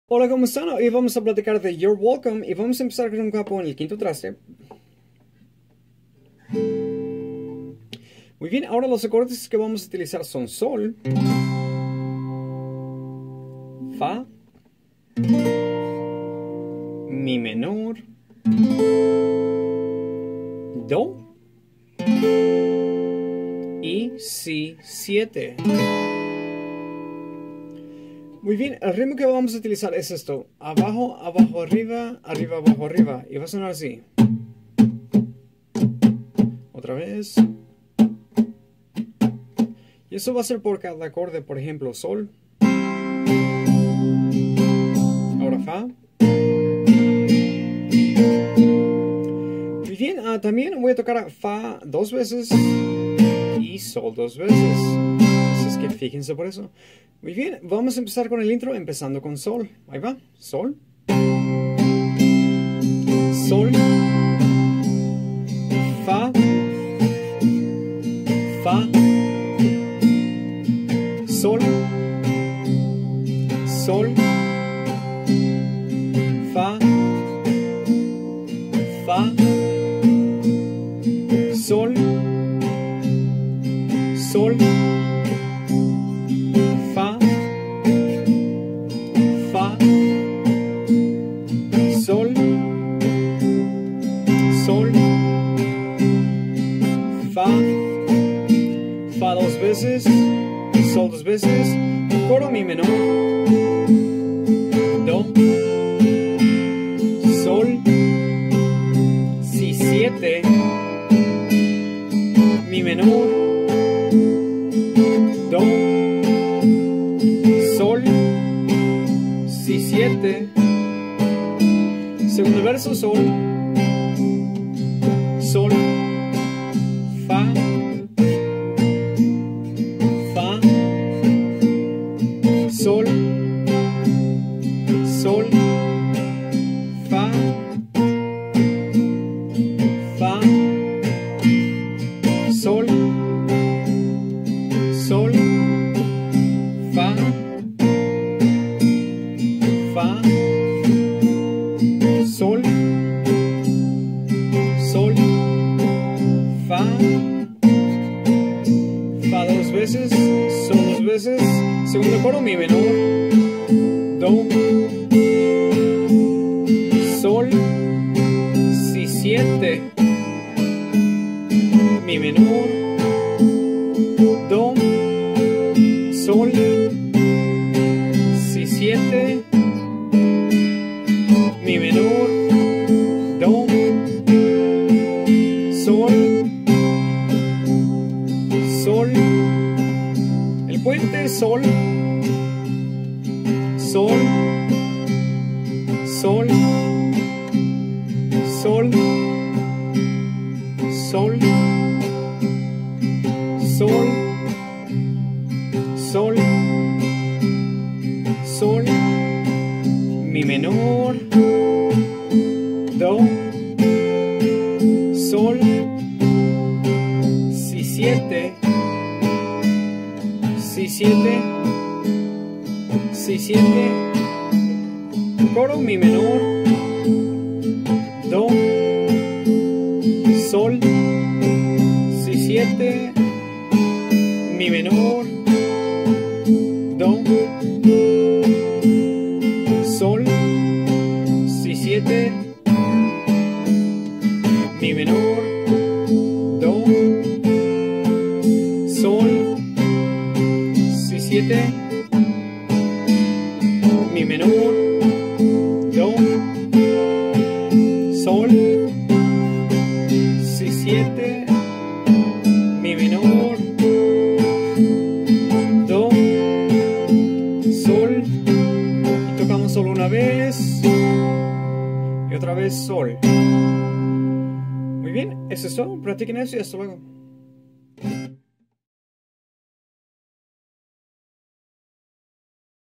Hola, ¿cómo están? Hoy vamos a platicar de You're Welcome y vamos a empezar con un capo en el quinto traste. Muy bien, ahora los acordes que vamos a utilizar son Sol, Fa, Mi menor, Do y Si7. Muy bien, el ritmo que vamos a utilizar es esto: abajo, abajo, arriba, arriba, abajo, arriba. Y va a sonar así. Otra vez. Y eso va a ser por cada acorde, por ejemplo, Sol. Ahora Fa. Muy bien, también voy a tocar Fa 2 veces y Sol 2 veces. Así es que fíjense por eso. Muy bien, vamos a empezar con el intro empezando con Sol. Ahí va, Sol, Sol, Fa, Fa, Sol, Sol, Fa, Fa, Sol, Sol, Fa, Fa, Sol, Sol, Fa, Fa 2 veces, Sol 2 veces, coro Mi menor, Do, Sol, Si7, Mi menor, Do, Sol, Si7, segundo verso, Sol, Sol, Fa, Fa, Sol, Sol, Fa, Fa, Sol, Sol, Fa, Fa, Sol, Sol, Fa, Fa 2 veces, Sol 2 veces, segundo coro Mi menor, Do, Sol, Si7, Mi menor, Do, Sol, Si7, Mi menor, Do, Sol, Sol, el puente, Sol, Sol, Sol, Sol, Sol, Sol, Sol, Sol, Mi menor, Do, Sol, Si7, Si7, Si7, coro Mi menor, Do, Sol, Si7, Mi menor, Do, Sol, Si7, Mi menor, Do, Sol, Si7, Mi menor, Do, Sol, Si7, Mi menor, Do, Sol, y tocamos solo una vez y otra vez Sol. Muy bien, eso es todo, practiquen eso y hasta luego.